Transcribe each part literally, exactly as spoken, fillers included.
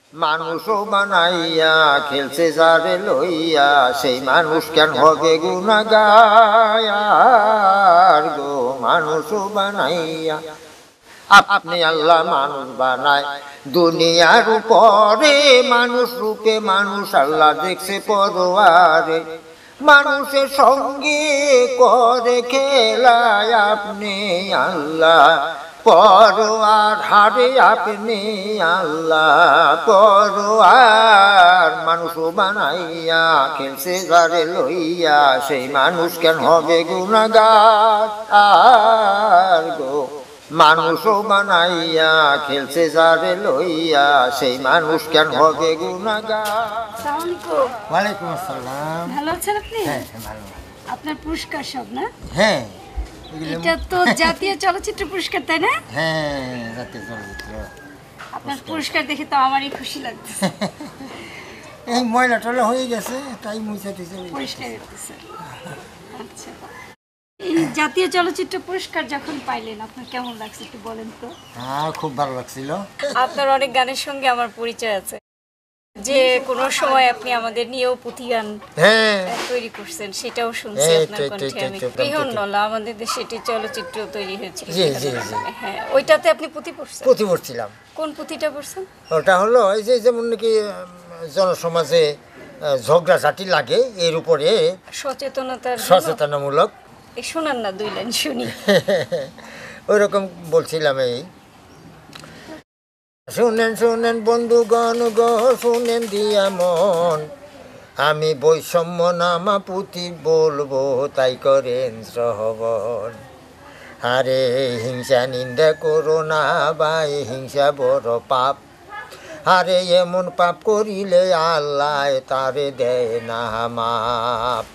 মানুষও বানাইয়া খেলছে যারে লইয়া, সেই মানুষ কেন হবে গুনাহগার গো। মানুষও বানাইয়া আপনি আল্লাহ মানুষ বানায় দুনিয়ার উপরে, মানুষ রূপে মানুষ আল্লাহ দেখছে পরোয়ারে। মানুষের সঙ্গে করে খেলায় আপনি আল্লাহ পরোয়ার হারে, আপনি আল্লাহ পরোয়ার। মানুষও বানাইয়া খেলছে যারে লইয়া, সেই মানুষ কেন হবে গুনাহগার গো। মানুষও বানাইয়া খেলছে যারে লইয়া, সেই মানুষ কেন হবে গুনাহগার। ওয়ালাইকুম আসসালাম। ভালো আছেন আপনি? হ্যাঁ ভালো। আপনার পুরস্কার সব না? হ্যাঁ, এটা তো জাতীয় চলচ্চিত্র পুরস্কার, তাই না? হ্যাঁ জাতীয় চলচ্চিত্র। আপনার পুরস্কার দেখে তো আমারই খুশি লাগছে। এই ময়লা টলা হয়ে গেছে তাই মুছাতেছে, পরিষ্কার করতেছে। আচ্ছা, এই জাতীয় চলচ্চিত্র পুরস্কার যখন পাইলেন আপনার কেমন লাগছে একটু বলেন তো? হ্যাঁ খুব ভালো লাগছিল। আপনার অনেক গানের সঙ্গে আমার পরিচয় আছে, যে কোন সময় আপনি আমাদের নিয়েও পুঁথি গান হ্যাঁ তৈরি করছেন, সেটাও শুনছি আপনার কণ্ঠে আমি। বৃহন্নলা আমাদের দেশে এটি চলচ্চিত্র তৈরি হয়েছিল। জি জি জি। হ্যাঁ, ওইটাতে আপনি পুঁথি পড়ছেন? পুঁথি পড়ছিলাম। কোন পুঁথিটা পড়ছেন? ওটা হলো এই যে যেমন নাকি জনসমাজে ঝগড়াঝাটি লাগে এর উপরে সচেতনতার সচেতনামূলক। এই শোনান না দুই লাইন শুনি। ওই রকম বলছিলাম। এই শুনেন শুনেন বন্ধুগণ গো, শুনেন দিয়া মন, আমি বৈষম্য নামা পুঁথি বলবো, তাই করেন শ্রবণ। আরে হিংসা নিন্দা করো না ভাই, হিংসা বড় পাপ। আরে এমন পাপ করিলে আল্লাহ তারে দেয় না মাপ।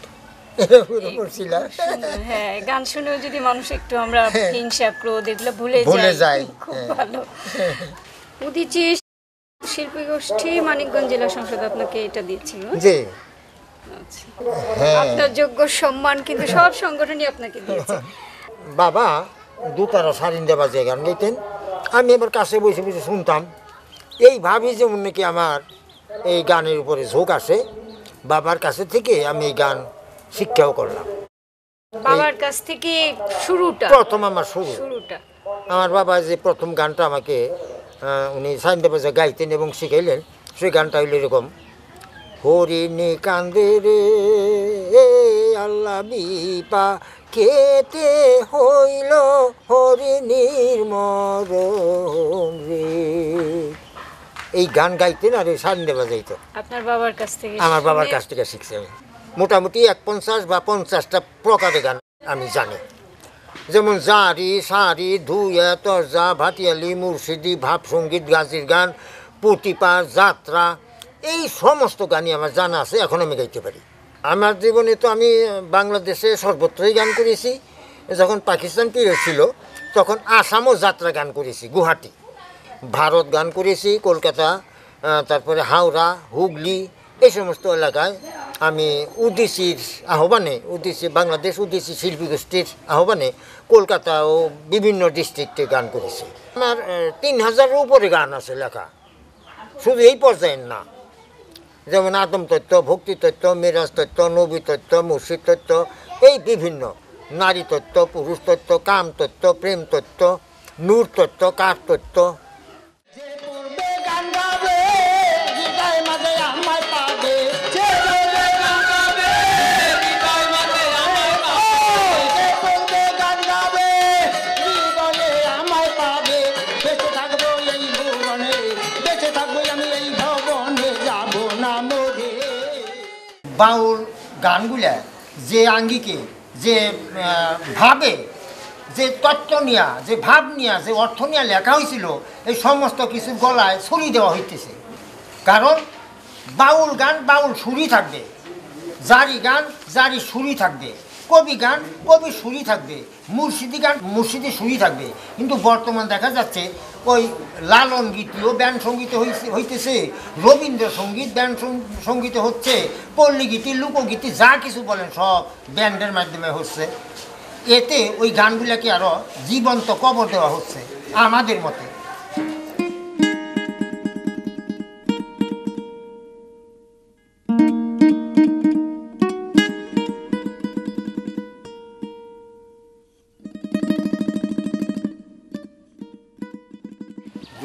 হ্যাঁ, গান শুনেও যদি মানুষ একটু আমরা হিংসা ক্রোধ এগুলো ভুলে ভুলে যাই, খুব ভালো। উদীচী শিল্পী গোষ্ঠী মানিকগঞ্জ জেলা সংসদ আপনাকে এটা দিয়েছিল। জি। আচ্ছা, আপনার যোগ্য সম্মান কিন্তু সব সংগঠনই আপনাকে দিয়েছে। বাবা দুতারা সারিন্দা বাজে গান গাইতেন, আমি এবার কাছে বসে বসে শুনতাম। এই ভাবি যেমন নাকি আমার এই গানের উপরে ঝোঁক আসে, বাবার কাছে থেকে আমি এই গান শিক্ষাও করলাম। বাবার কাছ থেকে শুরুটা, প্রথম আমার শুরু শুরুটা আমার বাবা যে প্রথম গানটা আমাকে উনি সাইন্দা বাজে গাইতেন এবং শিখাইলেন, সেই গানটা হইল এরকম: হরিণী কান্দে রে আল্লাহ বিপা খেতে হইল হরিণীর মরণ রে। এই গান গাইতেন আর এই সাইন্দা বাজাইতো। আপনার বাবার কাছ থেকে? আমার বাবার কাছ থেকে শিখছি আমি। মোটামুটি এক পঞ্চাশ বা পঞ্চাশটা প্রকারের গান আমি জানি, যেমন জারি সারি ধুয়া তরজা ভাটিয়ালি মুর্শিদি ভাব সঙ্গীত গাজির গান প্রতিপার যাত্রা, এই সমস্ত গানই আমার জানা আছে, এখন আমি গাইতে পারি। আমার জীবনে তো আমি বাংলাদেশে সর্বত্রই গান করেছি। যখন পাকিস্তান পিরিয়ড ছিল তখন আসামও যাত্রা গান করেছি, গুয়াহাটি। ভারত গান করেছি, কলকাতা, তারপরে হাওড়া, হুগলি, এই সমস্ত এলাকায় আমি উদ্দেশ্যির আহ্বানে, উদ্দেশ্যে বাংলাদেশ উদ্দেশ্যি শিল্পী গোষ্ঠীর আহ্বানে কলকাতা ও বিভিন্ন ডিস্ট্রিক্টে গান করেছি। আমার তিন হাজারের উপরে গান আছে লেখা, শুধু এই পর্যায়ের না। যেমন আদম তত্ত্ব, ভক্তি তত্ত্ব, মিরাজ তত্ত্ব, নবী তত্ত্ব, মুর্শিদ তত্ত্ব, এই বিভিন্ন নারী তত্ত্ব, পুরুষ তত্ত্ব, কাম তত্ত্ব, প্রেম তত্ত্ব, নূর তত্ত্ব, কার তত্ত্ব। বাউল গানগুলা যে আঙ্গিকে, যে ভাবে, যে তত্ত্ব নিয়া, যে ভাব নিয়া, যে অর্থ নিয়ে লেখা হয়েছিল, এই সমস্ত কিছু গলায় ছড়ি দেওয়া হইতেছে। কারণ বাউল গান বাউল সুরই থাকবে, জারি গান জারি সুরই থাকবে, কবি গান কবি সুরই থাকবে, মুর্শিদি গান মুর্শিদি সুরই থাকবে। কিন্তু বর্তমান দেখা যাচ্ছে ওই লালন গীতিও ব্যান্ড সঙ্গীত হইতেছে, রবীন্দ্রসঙ্গীত ব্যান্ড সঙ্গীত হচ্ছে, পল্লীগীতি, লোকগীতি, যা কিছু বলেন সব ব্যান্ডের মাধ্যমে হচ্ছে। এতে ওই গানগুলোকে আরও জীবন্ত কবর দেওয়া হচ্ছে আমাদের মতে।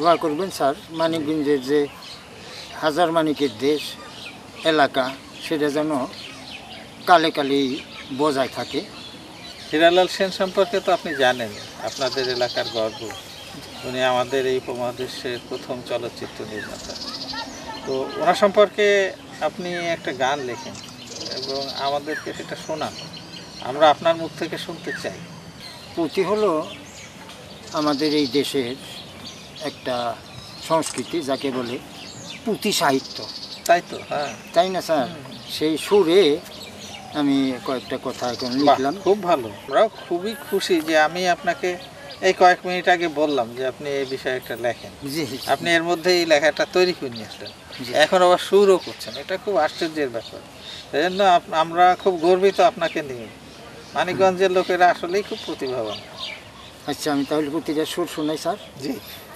দোয়া করবেন স্যার, মানিকগঞ্জের যে হাজার মানিকের দেশ এলাকা সেটা যেন কালে কালেই বজায় থাকে। হীরালাল সেন সম্পর্কে তো আপনি জানেন, আপনাদের এলাকার গর্ব। উনি আমাদের এই উপমহাদেশের প্রথম চলচ্চিত্র নির্মাতা। তো ওনার সম্পর্কে আপনি একটা গান লেখেন এবং আমাদেরকে সেটা শোনান, আমরা আপনার মুখ থেকে শুনতে চাই। পুঁথি হলো আমাদের এই দেশের একটা সংস্কৃতি, যাকে বলে পুঁথি সাহিত্য, তাই তো? হ্যাঁ, তাই না স্যার? সেই সুরে আমি কয়েকটা কথা এখন লিখলাম। বাহ, খুব ভালো। আমরাও খুবই খুশি যে আমি আপনাকে এই কয়েক মিনিট আগে বললাম যে আপনি এই বিষয়ে একটা লেখেন। জি, আপনি এর মধ্যে এই লেখাটা তৈরি করে নিয়ে আসলেন, জি। এখন আবার সুরও করছেন, এটা খুব আশ্চর্যের ব্যাপার। সেই জন্য আপ- আমরা খুব গর্বিত আপনাকে নিয়ে। মানিকগঞ্জের লোকেরা আসলেই খুব প্রতিভাবান। আচ্ছা, আমি তাহলে পুঁথিটা সুর শোনাই স্যার। জি।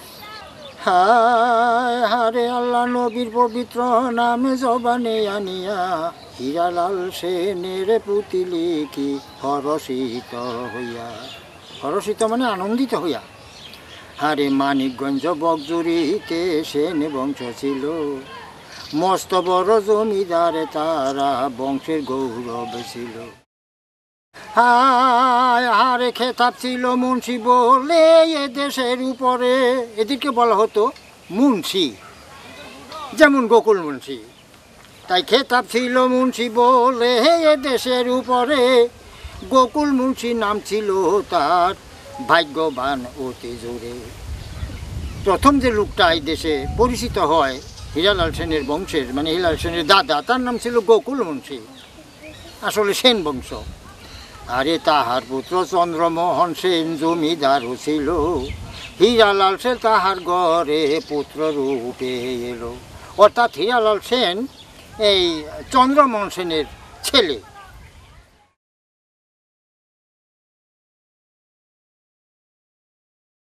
হায় হারে আল্লাহ নবীর পবিত্র নামে জবানে আনিয়া হীরালাল সেনের পুঁথি লিখি হরষিত হইয়া। হরষিত মানে আনন্দিত হইয়া। হারে মানিকগঞ্জ বকজুরিতে সেন বংশ ছিল, মস্ত বড় জমিদারে তারা বংশের গৌরব ছিল। হায় হারে খেতাব ছিল মুন্সি বলে এ দেশের উপরে, এদেরকে বলা হতো মুন্সি, যেমন গোকুল মুন্সি। তাই খেতাব ছিল মুন্সি বলে এ দেশের উপরে, গোকুল মুন্সি নাম ছিল তার, ভাগ্যবান অতি জোরে। প্রথম যে লোকটা এই দেশে পরিচিত হয় হীরালাল সেনের বংশের, মানে হীরালাল সেনের দাদা, তার নাম ছিল গোকুল মুন্সি, আসলে সেন বংশ। আরে তাহার পুত্র চন্দ্রমোহন সেন জমিদারও ছিল, হীরালাল সেন তাহার ঘরে পুত্র রূপে এলো। অর্থাৎ হীরালাল সেন এই চন্দ্রমোহন সেনের ছেলে।